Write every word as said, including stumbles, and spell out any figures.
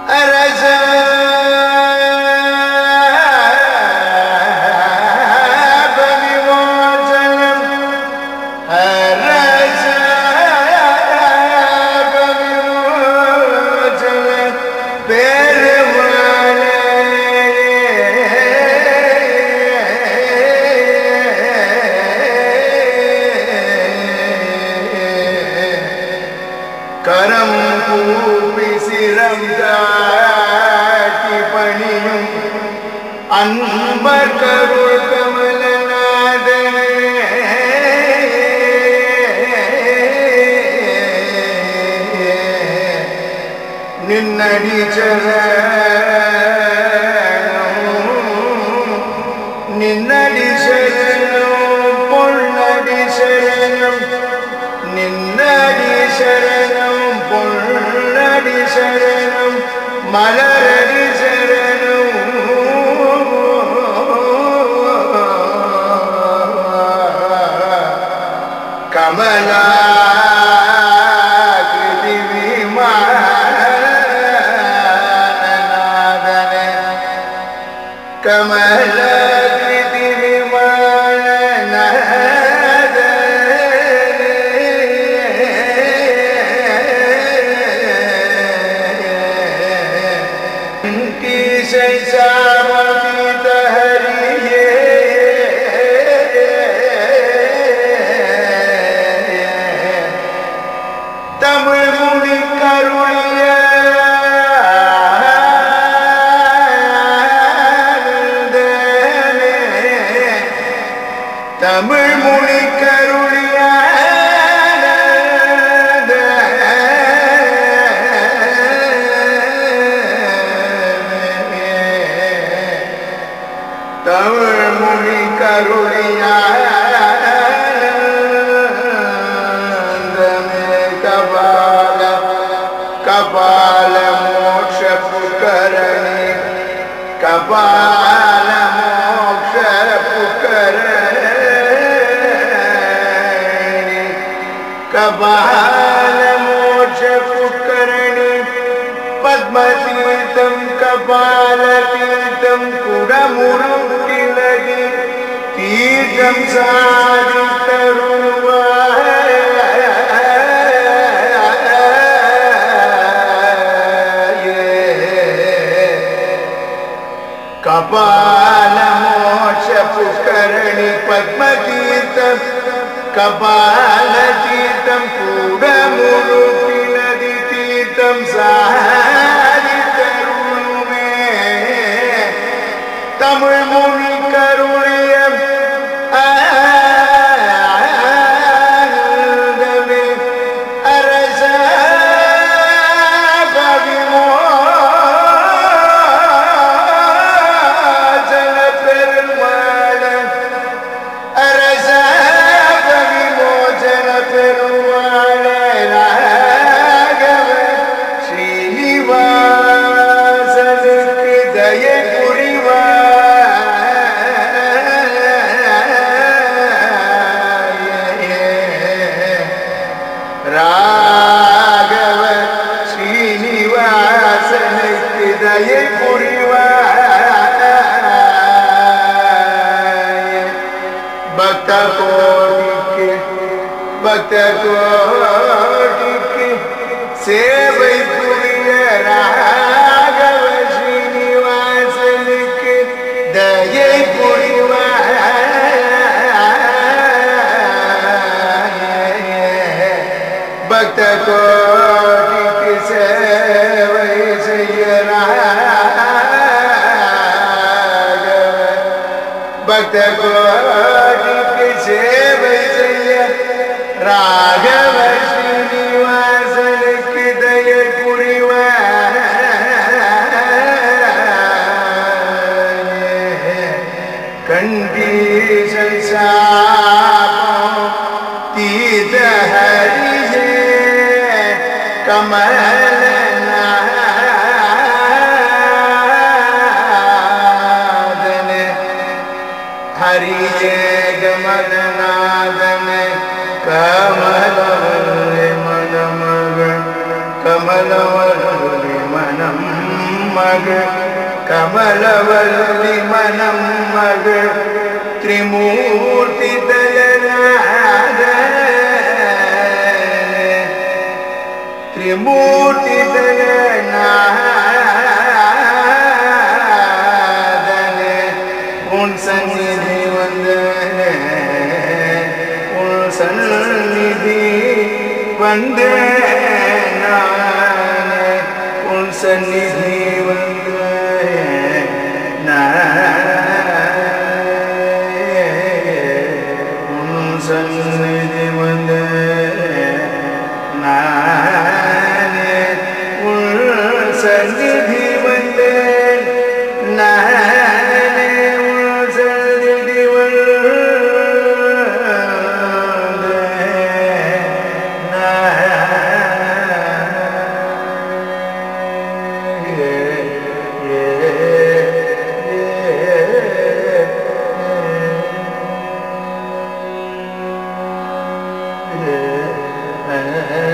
அன்பர் கருள் கமலநாதனே நின்னடி சரணம் நின்னடி சரணம் பொன்னடி சரணம் நின்னடி சரணம் பொன்னடி சரணம் மலரடி சரணம் கமலா கிருதி விமானநாதனே கமலா கிருதி விமானநாதனே கிசை சாமபித ஹரியே தமிழ் மொழி கருளிய தமிழ் மொழி கருளிய தமிழ் மொழி கருளிய கபால மோட்ச புகரணி கபால மோட்ச புகரணி கபால மோட்ச புகரணி பத்மதீர்த்தம் கபால தீர்த்தம் குடமுருக்கிலகி தீர்த்தம் சாதித்தருள்வாய் கபால மோட்ச புஷ்கரணி பத்மதீர்த்தம் கபால தீர்த்தம் கூடமுழுப்பினதி தீர்த்தம் சாதித்தருளுமே தமிழ் மொழி கருளிய ஆனந்தமே அரச ராகவ ஸ்ரீனிவாசனுக்கு தயை புரிவாய் பக்த கோடிக்கு பக்த கோடிக்கு சேவை புரிய ராகவ ஸ்ரீனிவாசனுக்கு தயை புரிவாய் பக்த கோடிக்கு சேவை செய்ய ராகவ பக்த கோடிக்கு சேவை செய்ய ராகவ ஸ்ரீனிவாசனுக்கு தயை புரிவாய் கண்டீசன் சாபம் தீத ஹரியே கமலநாதனே ஹரியே கமலநாதனே கமல மகள் கமலவல்லி மனம் மகள் திரிமூர்த்தி தயநாத திரிமூர்த்தி தயநாதனே உன் சந்நிதி வந்து உன் சந்நிதி வந்து நானே உன் சந்நிதி வந்து உன் சந்நிதி வந்து நானே உன் சந்நிதி வந்து நானே உன் சந்நிதி வந்து na